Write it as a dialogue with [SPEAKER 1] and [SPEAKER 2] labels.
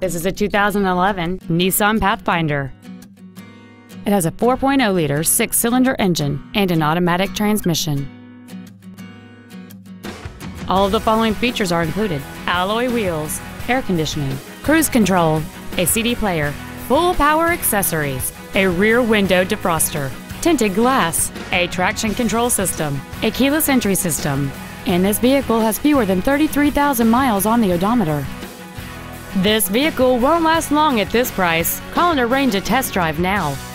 [SPEAKER 1] This is a 2011 Nissan Pathfinder. It has a 4.0-liter 6-cylinder engine and an automatic transmission. All of the following features are included: alloy wheels, air conditioning, cruise control, a CD player, full power accessories, a rear window defroster, tinted glass, a traction control system, a keyless entry system, and this vehicle has fewer than 33,000 miles on the odometer. This vehicle won't last long at this price. Call and arrange a test drive now.